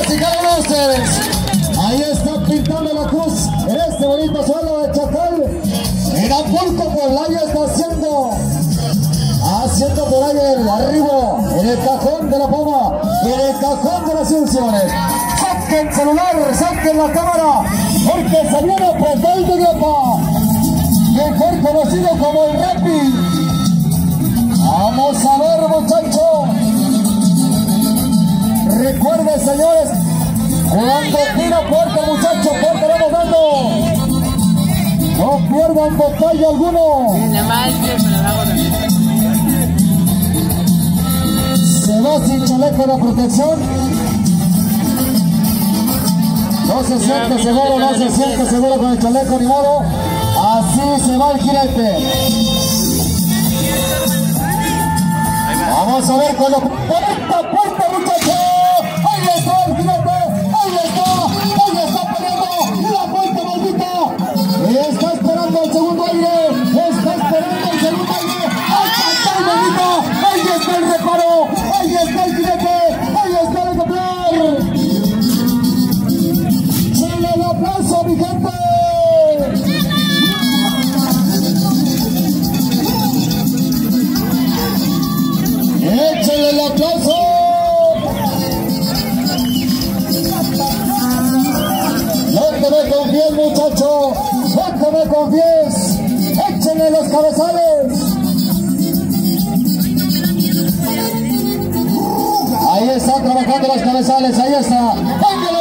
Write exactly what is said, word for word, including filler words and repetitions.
todas y cada uno de ustedes. Ahí está pintando la cruz en este bonito suelo de Chacal. En Acapulco, pues ahí está haciendo, haciendo por ahí el arribo, en el cajón de la fama, en el cajón de las ilusiones. Saquen el celular, saquen la cámara, porque se viene Pedal de Guapa, mejor conocido como el Rappi. Vamos a ver, muchachos. Recuerden, señores, cuando tira fuerte, muchachos, fuerte vamos dando. No pierdan detalle alguno. Se va sin chaleco de protección. No se siente seguro, no se siente seguro con el chaleco ni modo. Así se va el jinete. Vamos a ver con los puerta, puerta, muchachos. Ahí está el jinete. Ahí está. Ahí está peleando la puerta maldita. Está esperando el segundo aire. Está esperando el segundo aire. Ahí está el maldita. Ahí está el reparo. Ahí está el jinete. Ahí está el ejemplar. ¡Chile el aplauso, mi gente! ¡Échale el aplauso! No te me confíes, muchacho, no te me confíes. Échenle los cabezales. Ahí están trabajando los cabezales, ahí está.